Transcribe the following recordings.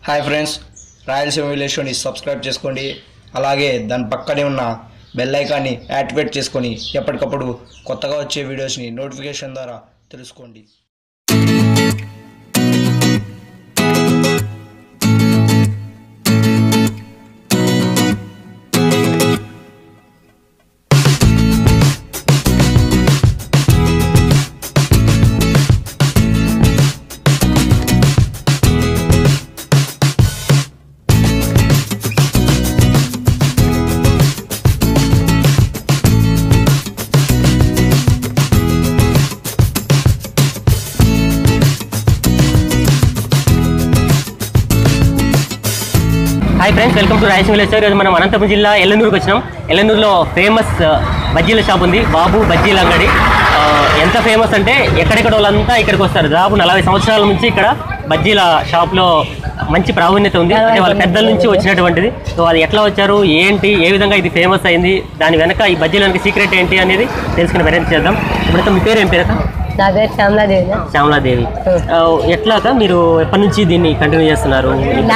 Hi friends, Rayalaseema విలేజ్ని subscribe చేసుకోండి. అలాగే దాని పక్కనే ఉన్న బెల్ ఐకాన్ని యాక్టివేట్ చేసుకొని ఎప్పటికప్పుడు కొత్తగా వచ్చే వీడియోస్ని నోటిఫికేషన్ ద్వారా తెలుసుకోండి. Hi friends, welcome to Rayalaseema village. ఈరోజు మనం అనంతపురం జిల్లా ఎల్లనూరుకి వచ్చినాం. ఎల్లనూరులో ఫేమస్ బజ్జీల షాప్ ఉంది, బాబు బజ్జీల అంగడి. ఎంత ఫేమస్ అంటే ఎక్కడెక్కడ వాళ్ళంతా ఇక్కడికి వస్తారు. దాదాపు 40 సంవత్సరాల నుంచి ఇక్కడ బజ్జీల షాప్లో మంచి ప్రావీణ్యత ఉంది. అంటే వాళ్ళ పెద్దల నుంచి వచ్చినటువంటిది. సో అది ఎట్లా వచ్చారు, ఏంటి, ఏ విధంగా ఇది ఫేమస్ అయింది, దాని వెనక ఈ బజ్జీల వెనక సీక్రెట్ ఏంటి అనేది తెలుసుకునే ప్రయత్నం చేద్దాం. ఇప్పుడు మీ పేరు ఏం పేరు? నా పేరు శ్యామలాదేవి. శ్యామలాదేవి. ఎట్లాగా మీరు ఎప్పటి నుంచి దీన్ని కంటిన్యూ చేస్తున్నారు?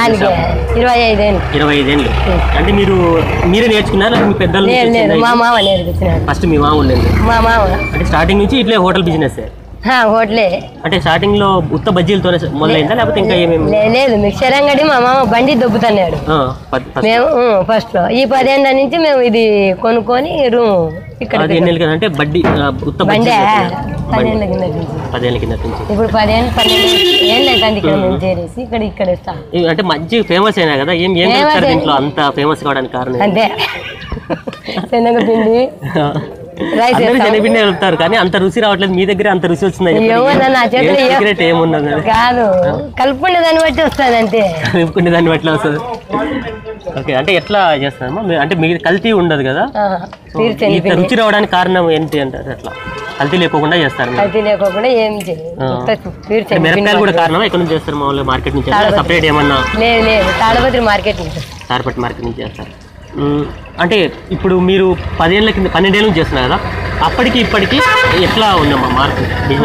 25 ఏళ్ళు. అంటే మీరే నేర్చుకున్నారు, మీ పెద్దలు? మా మామ నేర్పించినారు. ఫస్ట్ మీ మామ ఉండేది? మా మామ. అంటే స్టార్టింగ్ నుంచి ఇట్లే హోటల్ బిజినెస్? హోటలే. అంటే స్టార్టింగ్ లో ఉత్త బజ్జీలతోనే మొదలైందా లేకపోతే ఇంకా ఏమేమి? లేదు, మిక్సర్ అంగడి మా మామ బండి దొబ్బుతున్నాడు మేము ఫస్ట్ లో. ఈ 10 ఏళ్ళ నుంచి మేము ఇది కొనుక్కొని రూమ్ ఇక్కడ. అంటే బడ్డీ ఉత్త బండి 10 ఏళ్ళ కింద నుంచి. 10 ఏళ్ళ కింద నుంచి ఇప్పుడు 12 ఏళ్ళు అవుతుంది ఇక్కడ మేము చేరేసి ఇక్కడ ఇస్తాం. అంటే మంచి ఫేమస్ అయినా కదా, ఏం దీంట్లో అంత ఫేమస్ కావడానికి కారణం? అంతే, శనగపిండి శనగపిండి వెళ్తారు కానీ అంత రుచి రావట్లేదు. మీ దగ్గర అంత రుచి వచ్చింది ఏమున్నది? కాదు, కలుపుకునే దాన్ని బట్టి వస్తుంది. అంతే, కలుపుకునే దాన్ని బట్టి వస్తుంది. ఓకే, అంటే ఎట్లా చేస్తారమ్మా? అంటే మీరు కల్తీ ఉండదు కదా, రుచి రావడానికి కారణం ఏంటి అంటారు? అట్లా కల్తీ లేకుండా చేస్తారు? కల్తీ లేకుండా ఏం మిరపకాయలు కూడా కారణం? ఎక్కడ నుంచి చేస్తారు? మామూలుగా మార్కెట్ నుంచి సపరేట్ ఏమన్నా? లేదు, తాడపత్రి మార్కెట్ నుంచి. తాడపత్రి మార్కెట్ నుంచి చేస్తారు. అంటే ఇప్పుడు మీరు 12 ఏళ్ళ నుంచి చేస్తున్నారు కదా, అప్పటికి ఇప్పటికి ఎట్లా ఉందమ్మా మార్పు?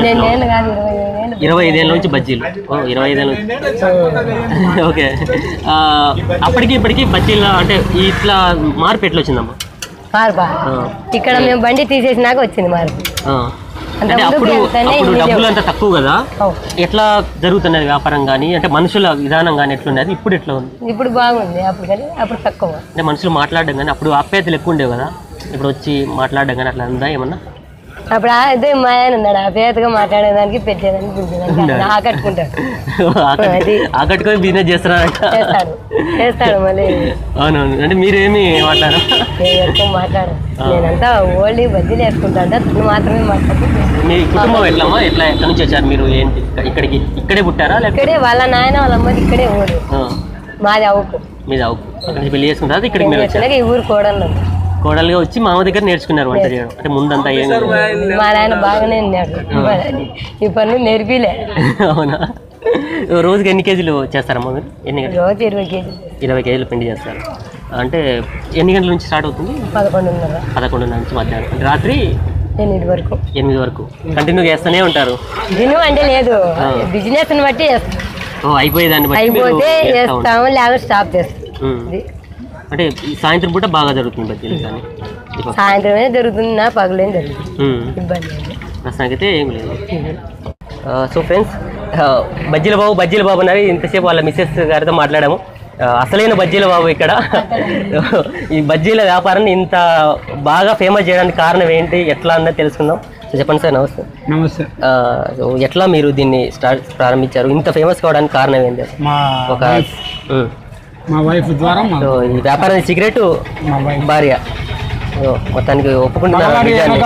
25 ఏళ్ళ నుంచి బజ్జీలు. 25 ఏళ్ళ నుంచి. ఓకే, అప్పటికి ఇప్పటికి బజ్జీలు అంటే ఇట్లా మార్పు ఎట్లా వచ్చిందమ్మా? మార్పా ఇక్కడ మేము బండి తీసేసినాక వచ్చింది మార్పు. అంటే అప్పుడు డబ్బులు అంతా తక్కువ కదా, ఎట్లా జరుగుతున్నది వ్యాపారం కానీ, అంటే మనుషుల విధానం కానీ ఎట్లున్నది? ఇప్పుడు ఎట్లా ఉంది? ఇప్పుడు బాగుంది, అప్పుడు తక్కువ. అంటే మనుషులు మాట్లాడడం కానీ, అప్పుడు ఆప్యాయతలు ఎక్కువ ఉండేవి కదా, ఇప్పుడు వచ్చి మాట్లాడడం కానీ అట్లా ఉందా ఏమన్నా? అప్పుడు అదే మా ఆయన ఉన్నాడు, ఆప్యాయతగా మాట్లాడేదానికి పెట్టేదానికి ఆకట్టుకుంటాడు. ఆకట్టుకొని బిజినెస్ చేస్తాడు మళ్ళీ. అవునవును. అంటే మీరేమి మాట్లాడరు? నేను ఎక్కువ మాట్లాడు, నేనంతా ఓన్లీ బజ్జీలు వేసుకుంటా, తను మాత్రమే మాట్లాడుతుంది. మీ కుటుంబం ఎట్లమ్మా? ఎక్కడి నుంచి వచ్చారు మీరు? ఏంటి ఇక్కడే పుట్టారా? ఇక్కడే, వాళ్ళ నాయన వాళ్ళ అమ్మది ఇక్కడే ఊరు. మాది అవుకు. మీది అవుకు. అక్కడ పెళ్లి చేసుకుంటారు, ఇక్కడికి మీరు వచ్చారు? ఈ ఊరు కోడలుగా వచ్చి మామ దగ్గర నేర్చుకున్నారు వంట చేయడం? అంటే ముందంతా ఏం? మా నాయన బాగానే ఉన్నాడు, ఈ పనులు నేర్పిలే. అవునా? రోజుకి ఎన్ని కేజీలు చేస్తారమ్మా మీరు? రోజు 20 కేజీలు. 20 కేజీలు పిండి చేస్తారు. అంటే ఎన్ని గంటల నుంచి స్టార్ట్ అవుతుంది? 11:30 నుంచి మధ్యాహ్నం. అంటే రాత్రి 8 వరకు కంటిన్యూ చేస్తూనే ఉంటారు? అంటే లేదు, బిజినెస్ బట్టి అయిపోయేదాన్ని బట్టి అయిపోతే చేస్తాము, లేకపోతే స్టాప్ చేస్తాం. అంటే సాయంత్రం పూట బాగా జరుగుతుంది బజ్జీలు కానీ? సాయంత్రమే జరుగుతుంది, నా పగలేం జరుగుతుంది, ఇబ్బంది ప్రస్తుతానికైతే ఏం లేదు. సో ఫ్రెండ్స్, బజ్జీల బాబు అన్నది ఇంతసేపు వాళ్ళ మిస్సెస్ గారితో మాట్లాడాము. అసలైన బజ్జీల బాబు ఇక్కడ. ఈ బజ్జీల వ్యాపారాన్ని ఇంత బాగా ఫేమస్ చేయడానికి కారణం ఏంటి, ఎట్లా అన్నది తెలుసుకుందాం. చెప్పండి సార్. నమస్తే. నమస్తే. ఎట్లా మీరు దీన్ని ప్రారంభించారు? ఇంత ఫేమస్ కావడానికి కారణం ఏంటి? మా వైఫ్ ద్వారా. ఈ వ్యాపారం సీక్రెట్ భార్య మొత్తానికి ఒప్పుకుంటున్నారు.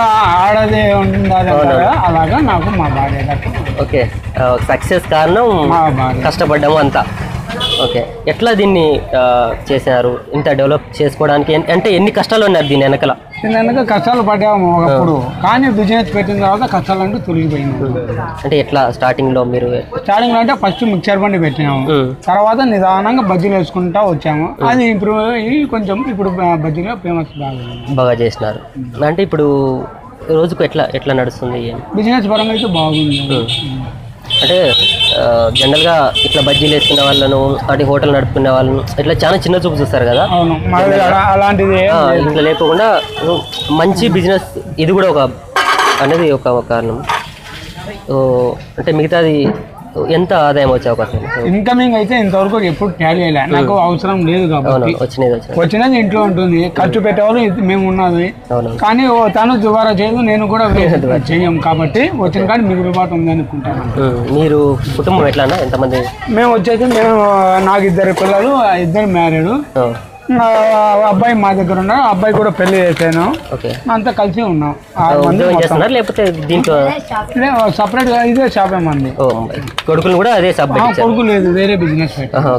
ఓకే, సక్సెస్ కారణం కష్టపడ్డాము అంతా. ఓకే, ఎట్లా దీన్ని చేశారు ఇంత డెవలప్ చేసుకోవడానికి? అంటే ఎన్ని కష్టాలు ఉన్నారు దీని వెనకాల? దీని కష్టాలు పడ్డాము ఒకప్పుడు, కానీ బిజినెస్ పెట్టిన తర్వాత కష్టాలు అంటూ తొలగిపోయింది. అంటే ఎట్లా స్టార్టింగ్ లో మీరు? స్టార్టింగ్ లో అంటే ఫస్ట్ మిక్చర్ బండి పెట్టినాము, తర్వాత నిదానంగా బజ్జీలు వేసుకుంటా వచ్చాము. అది ఇంప్రూవ్ అయ్యి కొంచెం ఇప్పుడు బజ్జీలో ఫేమస్ బాగా చేసినారు. అంటే ఇప్పుడు రోజుకు ఎట్లా నడుస్తుంది బిజినెస్ పరంగా? అయితే బాగుంది. అంటే జనరల్గా ఇట్లా బజ్జీలు వేసుకునే వాళ్ళను అటు హోటల్ నడుపుకునే వాళ్ళను ఇట్లా చాలా చిన్న చూపు చూస్తారు కదా. అలాంటిది ఇట్లా లేకుండా మంచి బిజినెస్ ఇది కూడా ఒక అనేది ఒక కారణం. అంటే మిగతాది ఎంత ఆదాయం వచ్చే అవకాశం? ఇన్కమింగ్ అయితే ఇంతవరకు ఎప్పుడు ట్యాలీ అయ్యలే, నాకు అవసరం లేదు కాబట్టి వచ్చినది ఇంట్లో ఉంటుంది. ఖర్చు పెట్టేవాళ్ళు మేము ఉన్నది, కానీ తను దుబారా చేయదు, నేను కూడా చెయ్యం కాబట్టి వచ్చిన కానీ మిగులుబాటు ఉంది అనుకుంటాను. మీరు కుటుంబం ఎట్లా ఎంతమంది? మేము వచ్చేసి నాకు 2 పిల్లలు, 2 మ్యారీడ్. అబ్బాయి మా దగ్గర ఉన్నాడు, అబ్బాయి కూడా పెళ్లి చేశాను, అంతా కలిసి ఉన్నాం. 6 మంది. లేకపోతే దీంట్లో సపరేట్ గా ఇదే షాపే మంది. కొడుకులు కూడా అదే షాప్? కొడుకు లేదు, వేరే బిజినెస్.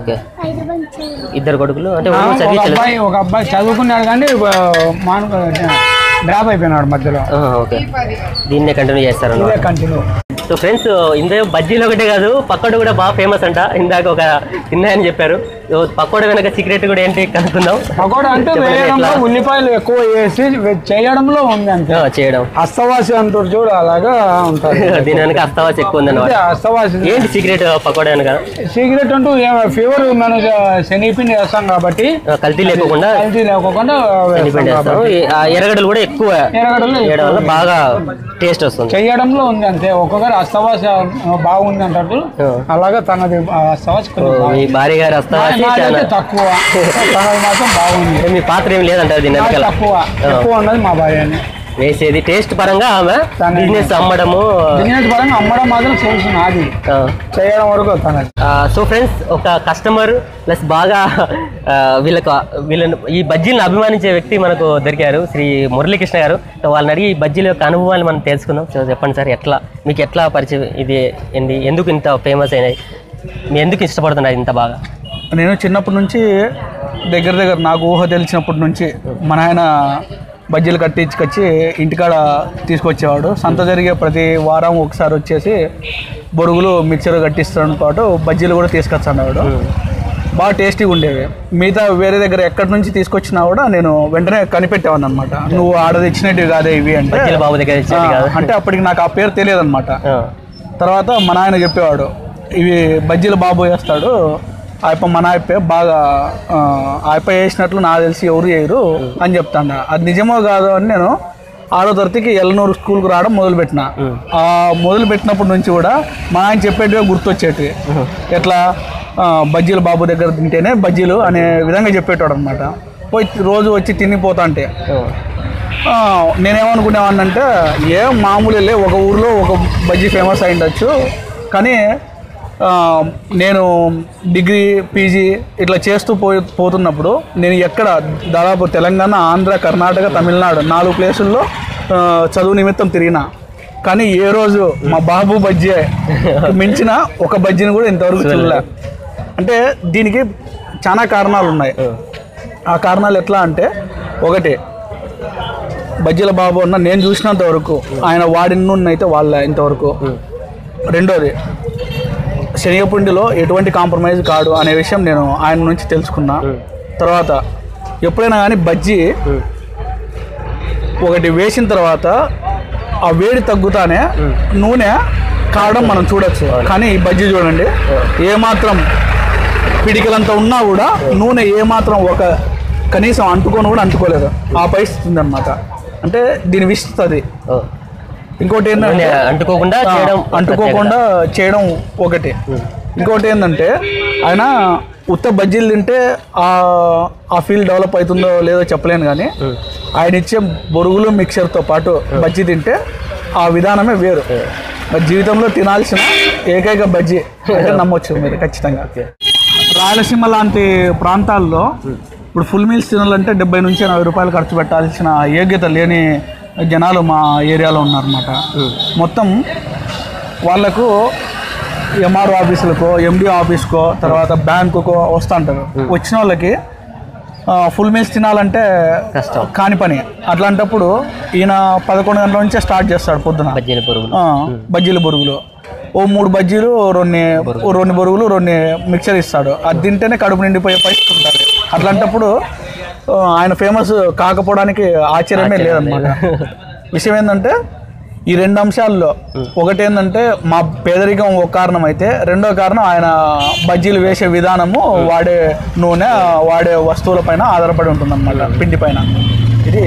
2 కొడుకులు అంటే ఒక అబ్బాయి చదువుకున్నాడు కానీ డ్రాప్ అయిపోయినాడు మధ్యలో. దీన్నే కంటిన్యూ చేస్తారు. కంటిన్యూ. సో ఫ్రెండ్స్, ఇందే బజ్జీలు ఒకటే కాదు, పకోడీ కూడా బాగా ఫేమస్ అంట. ఇందాక ఒక తిన్నాయని చెప్పారు. పకోడీ వెనక సీక్రెట్ కూడా ఏంటి కనుక్కుందాం. పకోడా అంటే ఉల్లిపాయలు ఎక్కువ వేసి చేయడంలో ఉంది అంతే. చేయడం అస్తవాసి అంటారు చూడు, అలాగా ఉంటుంది. దీని వెనక అస్తవాసి ఎక్కువ ఉంది అన్నమాట. అస్తవాసి ఏంటి సీక్రెట్ పకోడా వెనక? సీక్రెట్ అంటూ ఫీవర్ మనం శనగపిండి వేస్తాం కాబట్టి కల్తీ లేకుండా ఎర్రగడ్డలు కూడా ఎక్కువ వేయడం వల్ల బాగా టేస్ట్ వస్తుంది. చేయడంలో ఉంది అంతే. ఒక్కొక్కరు అస్తవాసి బాగుంది అంటారు, అలాగా తనది అస్తవాసి మీ భార్య గారి అస్తవాసి తక్కువ, తనది మాత్రం బాగుంది. మీ పాత్ర ఏమి లేదంటారు దీని తక్కువ ఉన్నది మా భార్యని వేసేది. టేస్ట్ పరంగా ఆమె బిజినెస్ అమ్మడం మాత్రం తెలుసు, నాది చేయడం వరకు తనది. సో ఫ్రెండ్స్, ఒక కస్టమర్ ప్లస్ బాగా వీళ్ళని ఈ బజ్జీలను అభిమానించే వ్యక్తి మనకు దొరికారు, శ్రీ మురళీకృష్ణ గారు. సో వాళ్ళని అడిగి ఈ బజ్జీల యొక్క అనుభవాలు మనం తెలుసుకుందాం. సో చెప్పండి సార్, మీకు ఎట్లా పరిచయం ఇది, ఎందుకు ఇంత ఫేమస్ అయినాయి, మీరు ఎందుకు ఇష్టపడుతున్నారు ఇంత బాగా? నేను చిన్నప్పటి నుంచి దగ్గర నాకు ఊహ తెలిసినప్పటి నుంచి మా నాయన బజ్జీలు కట్టించుకొచ్చి ఇంటికాడ తీసుకొచ్చేవాడు. సంత జరిగే ప్రతి వారం ఒకసారి వచ్చేసి బొరుగులు మిక్చర్ కట్టిస్తాడు పాటు బజ్జీలు కూడా తీసుకొచ్చాడు. బాగా టేస్టీగా ఉండేవి. మిగతా వేరే దగ్గర ఎక్కడి నుంచి తీసుకొచ్చినా కూడా నేను వెంటనే కనిపెట్టేవాడిని అనమాట. నువ్వు ఆడ తెచ్చినట్టు కాదే ఇవి అంటే అప్పటికి నాకు ఆ పేరు తెలియదు అనమాట. తర్వాత మా నాయన చెప్పేవాడు, ఇవి బజ్జీల బాబు వేస్తాడు, ఆయప్ప మన ఆయప్పే బాగా ఆయప్ప వేసినట్లు నాకు తెలిసి ఎవరు చేయరు అని చెప్తాను. అది నిజమో కాదో అని నేను 6వ తరగతికి ఎల్లనూరు స్కూల్కి రావడం మొదలుపెట్టిన. ఆ మొదలుపెట్టినప్పటి నుంచి కూడా మా ఆయన చెప్పేటివే గుర్తొచ్చేటివి. ఎట్లా బజ్జీల బాబు దగ్గర తింటేనే బజ్జీలు అనే విధంగా చెప్పేటోడు అనమాట. పోయి రోజు వచ్చి తినిపోతా అంటే నేనేమనుకునేవాడిని అంటే, ఏం మామూలే ఒక ఊర్లో ఒక బజ్జీ ఫేమస్ అయి ఉండొచ్చు, కానీ నేను డిగ్రీ పీజీ ఇట్లా చేస్తూ పోతున్నప్పుడు నేను ఎక్కడ దాదాపు తెలంగాణ, ఆంధ్ర, కర్ణాటక, తమిళనాడు 4 ప్లేసుల్లో చదువు నిమిత్తం తిరిగినా, కానీ ఏ రోజు మా బాబు బజ్జీ మించిన ఒక బజ్జీని కూడా ఇంతవరకు చూడలే. అంటే దీనికి చాలా కారణాలు ఉన్నాయి. ఆ కారణాలు ఎట్లా అంటే, ఒకటి బజ్జీల బాబు అన్న నేను చూసినంత వరకు ఆయన వాడిన నూనె అయితే వాళ్ళ ఇంతవరకు. రెండోది, శనగపిండిలో ఎటువంటి కాంప్రమైజ్ కాడు అనే విషయం నేను ఆయన నుంచి తెలుసుకున్నా. తర్వాత ఎప్పుడైనా కానీ బజ్జీ ఒకటి వేసిన తర్వాత ఆ వేడి తగ్గుతానే నూనె కావడం మనం చూడొచ్చు. కానీ ఈ బజ్జీ చూడండి, ఏమాత్రం పిడికలంతా ఉన్నా కూడా నూనె ఏమాత్రం ఒక కనీసం అంటుకోలేదు. ఆ పరిస్థితి ఉందన్నమాట. అంటే దీని విస్తది. ఇంకోటి ఏంటంటే అంటుకోకుండా చేయడం ఒకటి. ఇంకోటి ఏంటంటే, ఆయన ఉత్త బజ్జీలు తింటే ఆ ఫీల్ డెవలప్ అవుతుందో లేదో చెప్పలేను, కానీ ఆయన ఇచ్చే బొరుగులు మిక్చర్తో పాటు బజ్జీ తింటే ఆ విధానమే వేరు. జీవితంలో తినాల్సిన ఏకైక బజ్జీ అంటే నమ్మొచ్చు మీరు ఖచ్చితంగా. రాయలసీమ లాంటి ప్రాంతాల్లో ఇప్పుడు ఫుల్ మీల్స్ తినాలంటే 70 నుంచి 80 రూపాయలు ఖర్చు పెట్టాల్సిన యోగ్యత లేని జనాలు మా ఏరియాలో ఉన్నారన్నమాట. మొత్తం వాళ్ళకు ఎంఆర్ఓ ఆఫీసులకో, ఎండి ఆఫీస్కో, తర్వాత బ్యాంకుకో వస్తుంటారు. వచ్చిన వాళ్ళకి ఫుల్ మీల్స్ తినాలంటే కష్టం, కాని పని. అట్లాంటప్పుడు ఈయన 11 గంటల నుంచే స్టార్ట్ చేస్తాడు పొద్దున బజ్జీల బొరుగులు. ఓ 3 బజ్జీలు, 2 బొరుగులు, 2 మిక్చర్ ఇస్తాడు. అది తింటేనే కడుపు నిండిపోయే పరిస్థితి ఉంటుంది. అట్లాంటప్పుడు ఆయన ఫేమస్ కాకపోవడానికి ఆశ్చర్యమే లేదన్నమాట. విషయం ఏంటంటే, ఈ 2 అంశాల్లో ఒకటి ఏంటంటే మా పేదరికం ఒక కారణం అయితే, రెండో కారణం ఆయన బజ్జీలు వేసే విధానము, వాడే నూనె, వాడే వస్తువుల పైన ఆధారపడి ఉంటుందన్నమాట, పిండి పైన. ఇది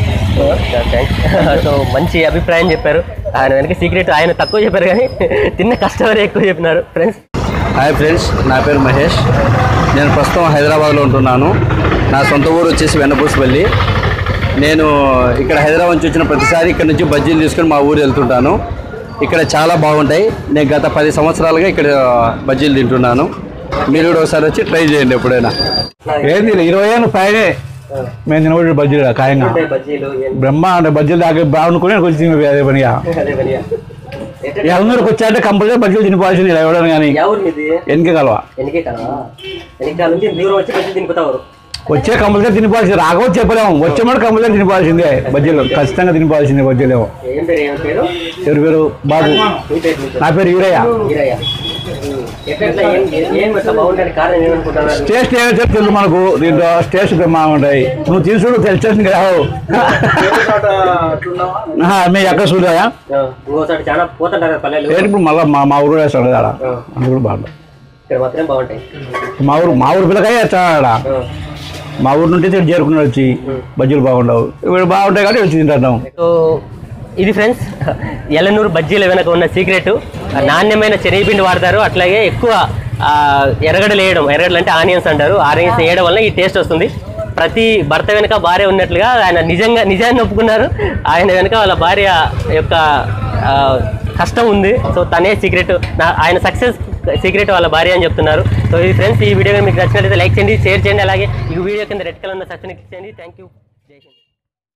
సో మంచి అభిప్రాయం చెప్పారు. ఆయన వెనక సీక్రెట్ ఆయన తక్కువ చెప్పారు కానీ తిన్న కస్టమర్ ఎక్కువ చెప్పినారు. ఫ్రెండ్స్, హాయ్ ఫ్రెండ్స్, నా పేరు మహేష్. నేను ప్రస్తుతం హైదరాబాద్లో ఉంటున్నాను. నా సొంత ఊరు వచ్చేసి వెన్నపూసపల్లి. నేను ఇక్కడ హైదరాబాద్ నుంచి వచ్చిన ప్రతిసారి ఇక్కడ నుంచి బజ్జీలు తీసుకొని మా ఊరు వెళ్తుంటాను. ఇక్కడ చాలా బాగుంటాయి. నేను గత 10 సంవత్సరాలుగా ఇక్కడ బజ్జీలు తింటున్నాను. మీరు కూడా ఒకసారి వచ్చి ట్రై చేయండి ఎప్పుడైనా. ఏంది 20 ఏళ్ళు పైనే మేము తినబడి బజ్జీలు ఖాయంగా బ్రహ్మ అంటే బజ్జీలు దాకా బాగునుకుని వచ్చి అదే పనిగా ఎల్లూరుకి వచ్చారంటే కంపల్సరీ బజ్జీలు తినిపోవాల్సింది ఎవడని కానీ. ఎన్నికే కలవా వచ్చే కంపల్సరీ తినిపోవాల్సింది. రాకపోతే చెప్పలేము, వచ్చే మాట కంపల్సరీ తినిపోవాల్సిందే బజ్జీలు, ఖచ్చితంగా తినిపోవాల్సిందే బజ్జీలేమో. ఎవరి పేరు? బాబు. నా పేరు ఈరయ్య. టేస్ట్ ఏమైతే తెలుసు మనకు, దీంట్లో టేస్ట్ బాగుంటాయి. నువ్వు తీసుడు తెలిసేసింది కదా. మేము ఎక్కడ చూడాయా ఇప్పుడు మళ్ళీ మా ఊరు వేస్తాడు ఆడ, అది కూడా బాగుంటుంది. మా ఊరు పిల్లకాయ వేస్తాడా, మా ఊరు నుండి చేరుకున్నాడు వచ్చి బజ్జీలు బాగుండవు, ఇప్పుడు బాగుంటాయి కాబట్టి వచ్చి తింటాం. సో ఇది ఫ్రెండ్స్ ఎల్లనూరు బజ్జీల వెనక ఉన్న సీక్రెట్. నాణ్యమైన శనగపిండి వాడతారు, అట్లాగే ఎక్కువ ఎర్రగడ్డలు వేయడం. ఎర్రగడ్డలు అంటే ఆనియన్స్ అంటారు. ఆనియన్స్ వేయడం వల్ల ఈ టేస్ట్ వస్తుంది. ప్రతి భర్త వెనుక భార్య ఉన్నట్లుగా ఆయన నిజాన్ని ఒప్పుకున్నారు. ఆయన వెనుక వాళ్ళ భార్య యొక్క కష్టం ఉంది. సో తనే సీక్రెట్, ఆయన సక్సెస్ సీక్రెట్ వాళ్ళ భార్య అని చెప్తున్నారు. సో ఇది ఫ్రెండ్స్, ఈ వీడియో మీకు నచ్చినట్లయితే లైక్ చేయండి, షేర్ చేయండి. అలాగే ఈ వీడియో కింద రెడ్ కలర్ ఉన్న సబ్స్క్రైబ్ చేయండి. Thank you.